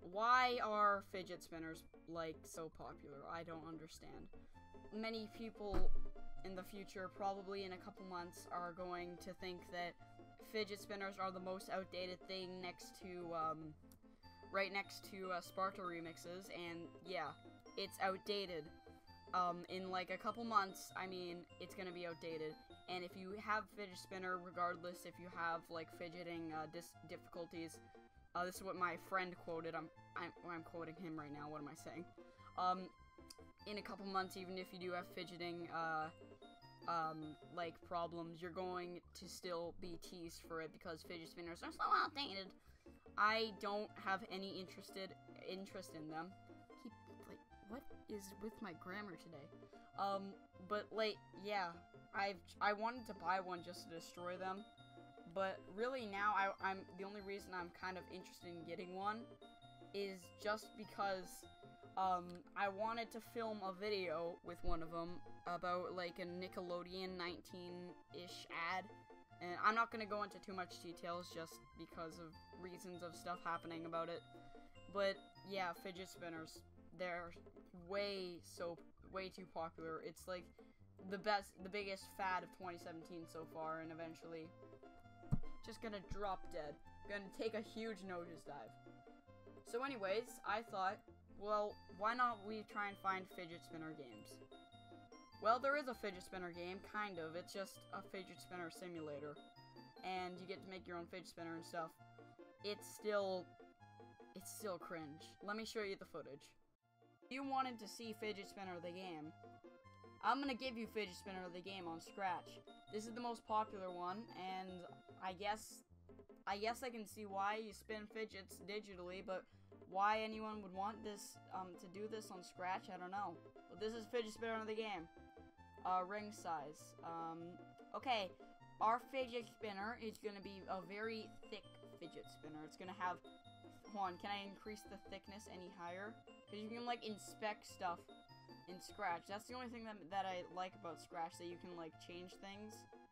why are fidget spinners, like, so popular? I don't understand. Many people in the future, probably in a couple months, are going to think that fidget spinners are the most outdated thing next to, right next to, Sparta remixes, and yeah, it's outdated. In like a couple months, I mean, it's gonna be outdated. And if you have fidget spinner, regardless if you have like fidgeting difficulties, this is what my friend quoted. I'm quoting him right now. What am I saying? In a couple months, even if you do have fidgeting like problems, you're going to still be teased for it because fidget spinners are so outdated. I don't have any interest in them. What is with my grammar today? But like, yeah, I wanted to buy one just to destroy them, but really now I'm the only reason I'm kind of interested in getting one is just because I wanted to film a video with one of them about like a Nickelodeon 19-ish ad, and I'm not gonna go into too much details just because of reasons of stuff happening about it, but yeah, fidget spinners, they're way too popular. It's like the biggest fad of 2017 so far, and eventually just gonna drop dead. Gonna take a huge nosedive. So anyways, I thought, well, why not we try and find fidget spinner games? Well, there is a fidget spinner game, kind of. It's just a fidget spinner simulator, and you get to make your own fidget spinner and stuff. It's still cringe. Let me show you the footage. If you wanted to see Fidget Spinner the game, I'm gonna give you Fidget Spinner the game on Scratch. This is the most popular one, and I guess I can see why you spin fidgets digitally, but why anyone would want this to do this on Scratch, I don't know. But this is Fidget Spinner the game. Ring size. Okay, our fidget spinner is gonna be a very thick fidget spinner. It's gonna have. Hold on, can I increase the thickness any higher? Because you can, like, inspect stuff in Scratch. That's the only thing that I like about Scratch, that you can, like, change things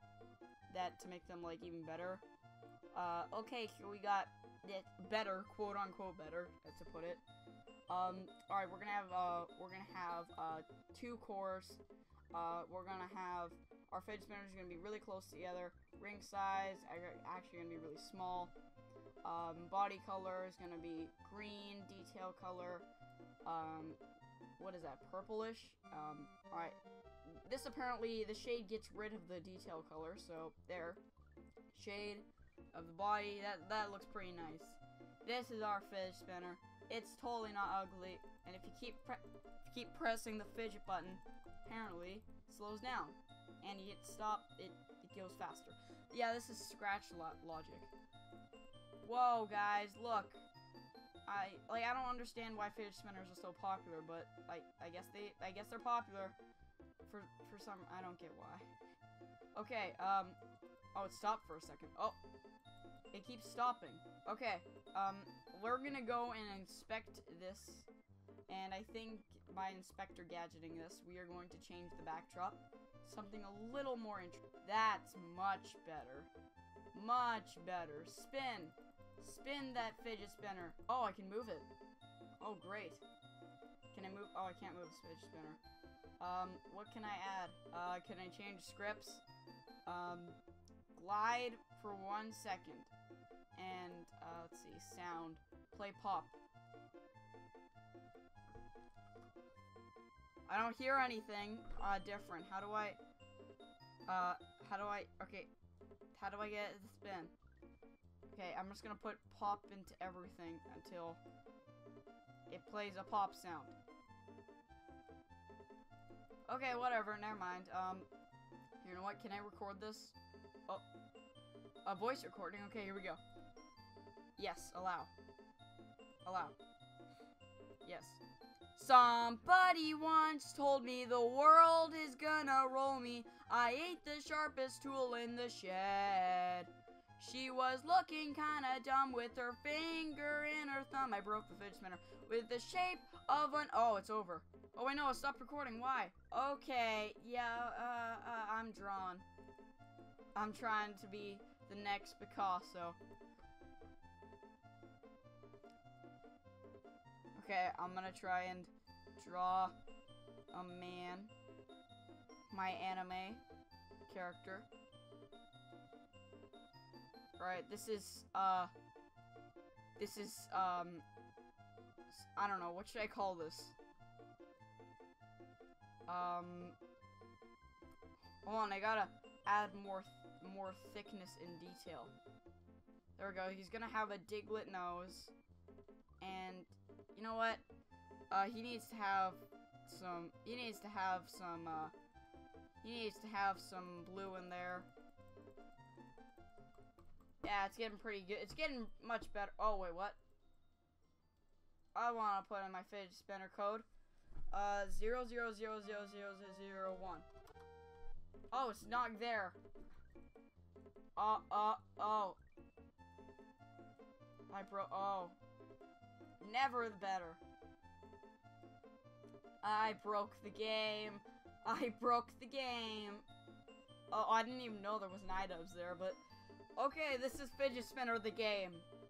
to make them, like, even better. Okay, so we got it better, quote-unquote better, as to put it. Alright, we're gonna have 2 cores. We're gonna have, our fidget spinners are gonna be really close together. Ring size, actually gonna be really small. Body color is gonna be green, detail color, what is that, purplish? Alright, this apparently, the shade gets rid of the detail color, so there, shade of the body, that looks pretty nice. This is our fidget spinner. It's totally not ugly, and if you keep pressing the fidget button, apparently, it slows down, and you hit stop, it goes faster. Yeah, this is Scratch logic. Whoa, guys, look. I don't understand why fidget spinners are so popular, but I guess they're popular for some, I don't get why. Okay, oh, it stopped for a second. Oh, it keeps stopping. Okay, we're gonna go and inspect this, and I think by Inspector Gadgeting this, we are going to change the backdrop. Something a little more interesting. That's much better. Much better. Spin! Spin that fidget spinner. Oh, I can move it. Oh, great. Can I move? Oh, I can't move this fidget spinner. What can I add? Can I change scripts? Glide for 1 second. And, let's see, sound. Play pop. I don't hear anything, different. How do I, okay. How do I get it to spin? Okay, I'm just gonna put pop into everything until it plays a pop sound. Okay, whatever, never mind. You know what, can I record this? Oh, a voice recording, okay, here we go. Yes, allow. Allow. Yes. Somebody once told me the world is gonna roll me. I ain't the sharpest tool in the shed. She was looking kinda dumb with her finger in her thumb. I broke the fidget spinner with the shape of an... Oh, it's over. Oh, wait, no, it stopped recording. Why? Okay, yeah, I'm drawn. I'm trying to be the next Picasso. Okay, I'm gonna try and draw a man. My anime character. Alright, this is, I don't know, what should I call this? Hold on, I gotta add more thickness in detail. There we go, he's gonna have a Diglett nose, and, you know what? He needs to have some blue in there. Yeah, it's getting pretty good. It's getting much better. Oh, wait, what? I want to put in my fidget spinner code. 00000001. Oh, it's not there. Oh. Oh. Never better. I broke the game. Oh, I didn't even know there was an iDubbbz there, but... Okay, this is Fidget Spinner the game.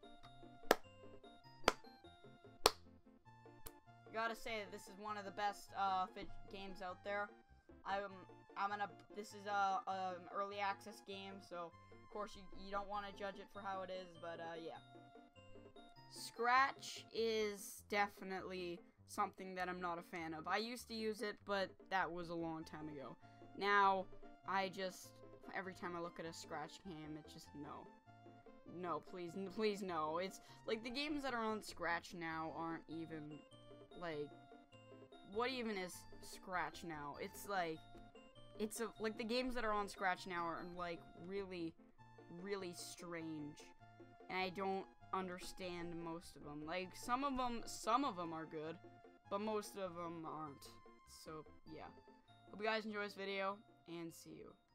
Gotta say that this is one of the best fidget games out there. This is an early access game, so of course you don't want to judge it for how it is, but yeah. Scratch is definitely something that I'm not a fan of. I used to use it, but that was a long time ago. Now, every time I look at a Scratch game, it's just no. No, please no. It's, like, the games that are on Scratch now aren't even, like, what even is Scratch now? It's, like, like, the games that are on Scratch now are, like, really, really strange. And I don't understand most of them. Like, some of them are good, but most of them aren't. So, yeah. Hope you guys enjoy this video, and see you.